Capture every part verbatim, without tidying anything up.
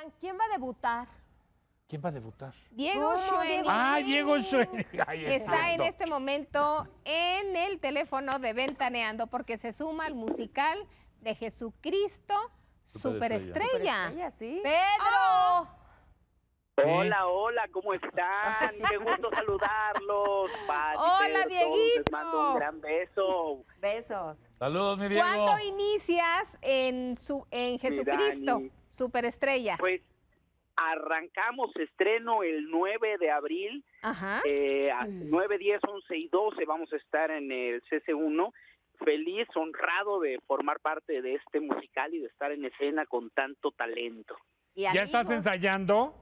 Oigan, ¿quién va a debutar? ¿Quién va a debutar? Diego Schoening. Ah, Diego Schoening. Está en este momento en el teléfono de Ventaneando porque se suma al musical de Jesucristo Superestrella. Superestrella, sí. ¡Pedro! Hola, hola, ¿cómo están? Qué gusto saludarlos. Pati, Hola, Pedro, Dieguito. Les mando un gran beso. Besos. Saludos, mi Diego. ¿Cuándo inicias en, su, en Jesucristo Dani. Superestrella? Pues arrancamos estreno el nueve de abril. Ajá. Eh, a nueve, diez, once y doce vamos a estar en el C C uno. Feliz, honrado de formar parte de este musical y de estar en escena con tanto talento. ¿Y ¿Ya estás amigos? ensayando?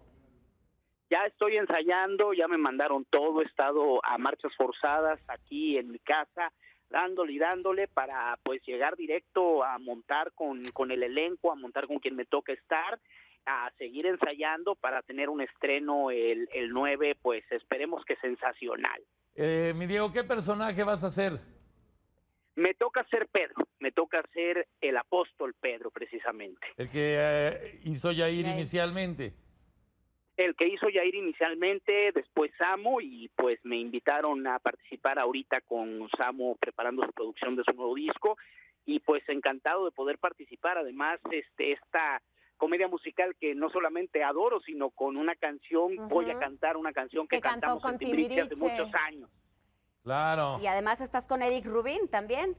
Ya estoy ensayando, ya me mandaron todo, he estado a marchas forzadas aquí en mi casa, dándole y dándole para pues llegar directo a montar con, con el elenco, a montar con quien me toca estar, a seguir ensayando para tener un estreno el, el nueve, pues esperemos que sensacional. Eh, mi Diego, ¿qué personaje vas a hacer? Me toca ser Pedro, me toca ser el apóstol Pedro precisamente. El que eh, hizo Yair Yair. inicialmente. El que hizo Yair inicialmente, después Samo, y pues me invitaron a participar ahorita con Samo preparando su producción de su nuevo disco, y pues encantado de poder participar. Además, este esta comedia musical que no solamente adoro, sino con una canción, Ujú. voy a cantar una canción que, Que cantó cantamos con en Timbiriche hace Timbiriche. muchos años. Claro. Y además estás con Eric Rubin también.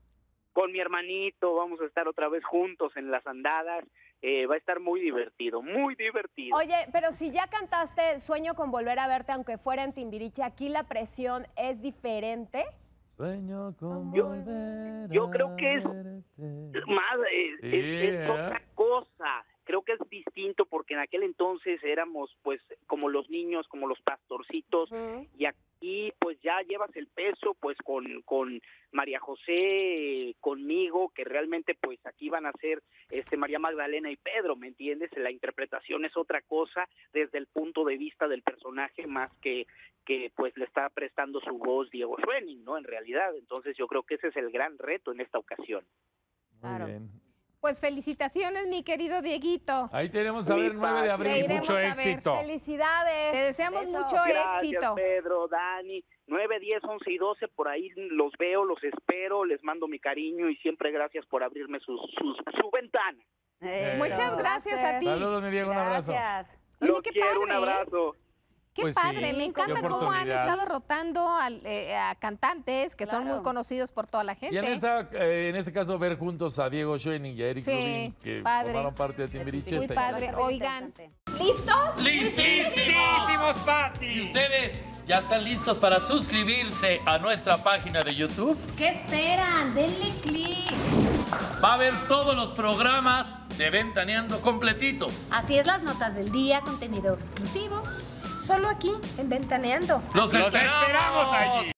Con mi hermanito, vamos a estar otra vez juntos en las andadas. Eh, va a estar muy divertido, muy divertido. Oye, pero si ya cantaste Sueño con volver a verte, aunque fuera en Timbiriche, ¿aquí la presión es diferente? Sueño con Yo- volver yo a creo que es- verte. Más, eh, Sí, es, es ¿eh? otra cosa. Creo que es distinto porque en aquel entonces éramos pues como los niños, como los pastorcitos, Ujú. y aquí pues ya llevas el peso pues con, con María José, eh, conmigo, que realmente pues aquí van a ser este María Magdalena y Pedro, ¿me entiendes? La interpretación es otra cosa desde el punto de vista del personaje más que que pues le está prestando su voz Diego Schoening, ¿no? En realidad, entonces yo creo que ese es el gran reto en esta ocasión. Muy Claro. bien. Pues felicitaciones, mi querido Dieguito. Ahí tenemos a ver Mi nueve de padre. Le abril. iremos Mucho a ver. éxito. ¡Felicidades! Te deseamos Besos. mucho Gracias, éxito. Pedro, Dani. nueve, diez, once y doce, por ahí los veo, los espero, les mando mi cariño y siempre gracias por abrirme sus, sus, su ventana. Eso. Muchas gracias a ti. Saludos, mi Diego, un abrazo. Gracias. Oye, Los qué quiero, un padre, ¿eh? abrazo. Qué Pues padre, sí, me encanta qué cómo han oportunidad. estado rotando al- eh, a cantantes que son Claro. muy conocidos por toda la Y en, gente. esta, eh, en este caso, ver juntos a Diego Schoening y a Eric Sí, Rubin, que padre. formaron parte de Timbiriche. Muy está padre. increíble. Oigan. Interesante. ¿Listos? ¡Listísimos, Pati! ¿Y ustedes ya están listos para suscribirse a nuestra página de YouTube? ¿Qué esperan? Denle click. Va a ver todos los programas de Ventaneando completitos. Así es, las notas del día, contenido exclusivo, solo aquí en Ventaneando. ¡Los, ¡Los esperamos allí!